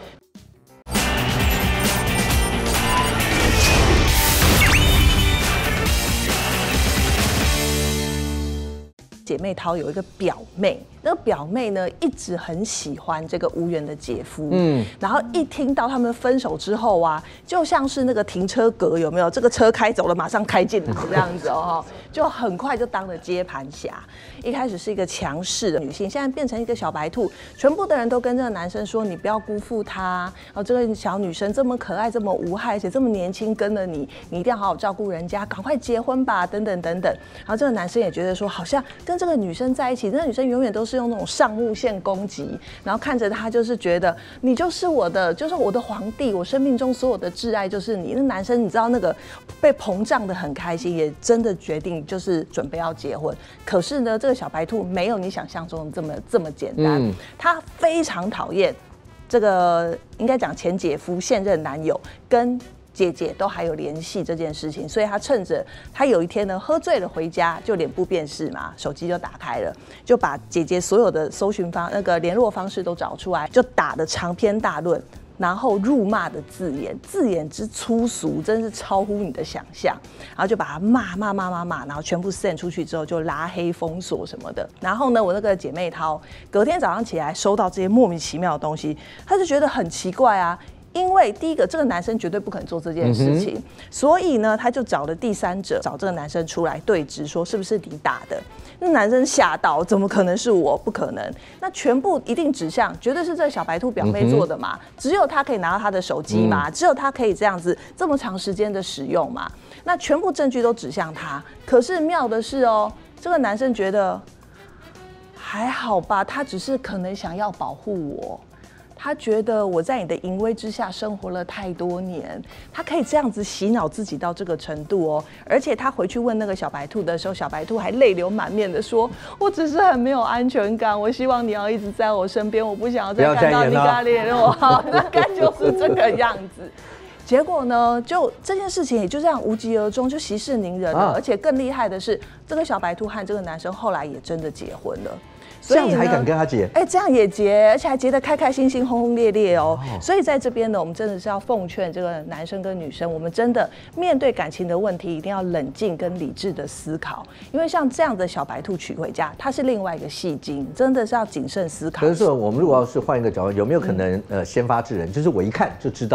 姐妹淘有一个表妹，那个表妹呢一直很喜欢这个无缘的姐夫，嗯，然后一听到他们分手之后啊，就像是那个停车格有没有？这个车开走了，马上开进来这样子哦，就很快就当了接盘侠。一开始是一个强势的女性，现在变成一个小白兔，全部的人都跟这个男生说：“你不要辜负她。然后这个小女生这么可爱，这么无害，而且这么年轻，跟了你，你一定要好好照顾人家，赶快结婚吧，等等等等。”然后这个男生也觉得说，好像跟这个女生在一起，这个女生永远都是用那种上目线攻击，然后看着她就是觉得你就是我的，就是我的皇帝，我生命中所有的挚爱就是你。那男生你知道那个被膨胀的很开心，也真的决定就是准备要结婚。可是呢，这个小白兔没有你想象中的这么这么简单，嗯、他非常讨厌这个，应该讲前姐夫现任男友跟姐姐都还有联系这件事情，所以他趁着他有一天呢喝醉了回家，就脸部辨识嘛，手机就打开了，就把姐姐所有的搜寻方那个联络方式都找出来，就打的长篇大论。然后辱骂的字眼，字眼之粗俗，真是超乎你的想象。然后就把他骂骂骂骂骂，然后全部 send 出去之后，就拉黑封锁什么的。然后呢，我那个姐妹淘隔天早上起来收到这些莫名其妙的东西，她就觉得很奇怪啊。因为第一个，这个男生绝对不可能做这件事情，嗯、所以呢，他就找了第三者，找这个男生出来对质，说是不是你打的？那男生吓到，怎么可能是我？不可能！那全部一定指向，绝对是这个小白兔表妹做的嘛？嗯、只有他可以拿到他的手机嘛？嗯、只有他可以这样子这么长时间的使用嘛？那全部证据都指向他。可是妙的是哦，这个男生觉得还好吧，他只是可能想要保护我。他觉得我在你的淫威之下生活了太多年，他可以这样子洗脑自己到这个程度哦。而且他回去问那个小白兔的时候，小白兔还泪流满面的说：“我只是很没有安全感，我希望你要一直在我身边，我不想要再看到你跟他联络。”大概就是这个样子。结果呢，就这件事情也就这样无疾而终，就息事宁人了。啊、而且更厉害的是，这个小白兔和这个男生后来也真的结婚了。 这样子还敢跟他结？ 哎，这样也结，而且还结得开开心心、轰轰烈烈哦。哦所以在这边呢，我们真的是要奉劝这个男生跟女生，我们真的面对感情的问题，一定要冷静跟理智的思考。因为像这样的小白兔娶回家，它是另外一个戏精，真的是要谨慎思考。 可是我们如果要是换一个角度，有没有可能呃先发制人？就是我一看就知道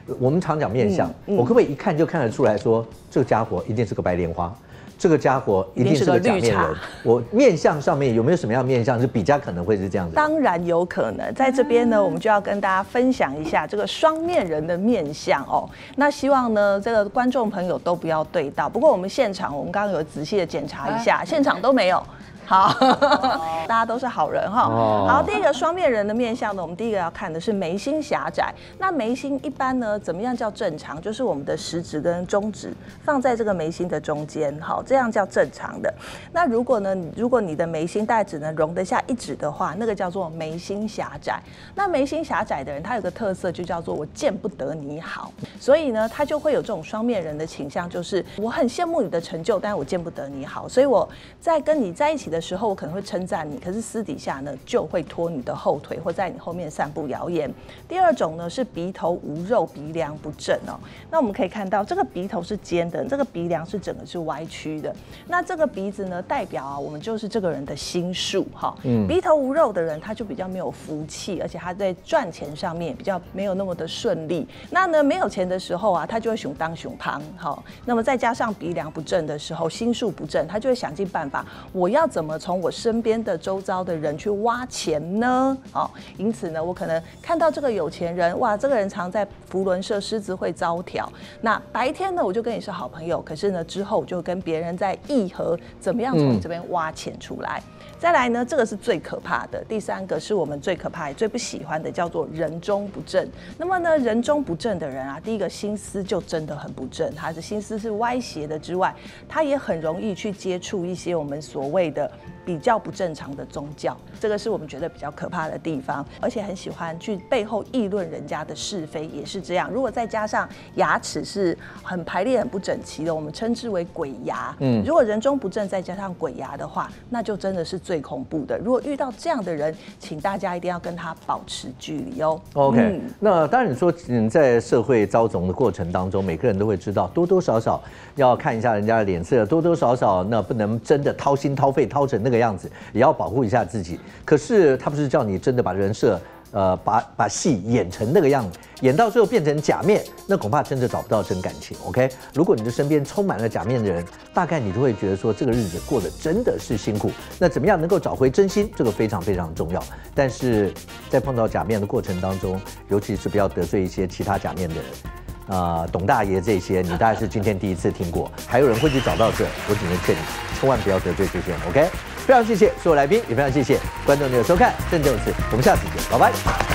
我们常讲面相，嗯嗯、我可不可以一看就看得出来说，这个家伙一定是个白莲花？这个家伙一定是个假面人。我面相上面有没有什么样的面相是比较可能会是这样子？ 当然有可能。在这边呢，我们就要跟大家分享一下这个双面人的面相哦。那希望呢，这个观众朋友都不要对到。不过我们现场，我们刚刚有仔细的检查一下，现场都没有。好，大家都是好人哈。好，第一个双面人的面相呢，我们第一个要看的是眉心狭窄。那眉心一般呢，怎么样叫正常？就是我们的食指跟中指放在这个眉心的中间，好，这样叫正常的。那如果呢，如果你的眉心大概只能容得下一指的话，那个叫做眉心狭窄。那眉心狭窄的人，他有个特色就叫做我见不得你好，所以呢，他就会有这种双面人的倾向，就是我很羡慕你的成就，但是我见不得你好，所以我在跟你在一起的时候，我可能会称赞你，可是私底下呢就会拖你的后腿，或在你后面散布谣言。第二种呢是鼻头无肉，鼻梁不正哦。那我们可以看到，这个鼻头是尖的，这个鼻梁是整个是歪曲的。那这个鼻子呢，代表啊，我们就是这个人的心术哈。嗯，鼻头无肉的人，他就比较没有福气，而且他在赚钱上面比较没有那么的顺利。那呢，没有钱的时候啊，他就会熊当熊胖哈。那么再加上鼻梁不正的时候，心术不正，他就会想尽办法，我要怎么从我身边的周遭的人去挖钱呢？哦，因此呢，我可能看到这个有钱人，哇，这个人常在福伦社狮子会招挑。那白天呢，我就跟你是好朋友，可是呢，之后我就跟别人在议和，怎么样从你这边挖钱出来。嗯，再来呢，这个是最可怕的。第三个是我们最可怕也最不喜欢的，叫做人中不正。那么呢，人中不正的人啊，第一个心思就真的很不正，他的心思是歪斜的之外，他也很容易去接触一些我们所谓的比较不正常的宗教，这个是我们觉得比较可怕的地方，而且很喜欢去背后议论人家的是非，也是这样。如果再加上牙齿是很排列很不整齐的，我们称之为鬼牙。嗯，如果人中不正再加上鬼牙的话，那就真的是最恐怖的。如果遇到这样的人，请大家一定要跟他保持距离哦。 OK，嗯，那当然你说，嗯，在社会遭总的过程当中，每个人都会知道，多多少少要看一下人家的脸色，多多少少那不能真的掏心掏肺掏成那个样子，也要保护一下自己。可是他不是叫你真的把人设，呃，把把戏演成那个样子，演到最后变成假面，那恐怕真的找不到真感情。OK， 如果你的身边充满了假面的人，大概你就会觉得说这个日子过得真的是辛苦。那怎么样能够找回真心，这个非常非常重要。但是在碰到假面的过程当中，尤其是不要得罪一些其他假面的人。啊、呃，董大爷这些，你大概是今天第一次听过，还有人会去找到这，我只能劝你，千万不要得罪这些人 ，OK？ 非常谢谢所有来宾，也非常谢谢观众朋友收看《政治有词》，我们下次见，拜拜。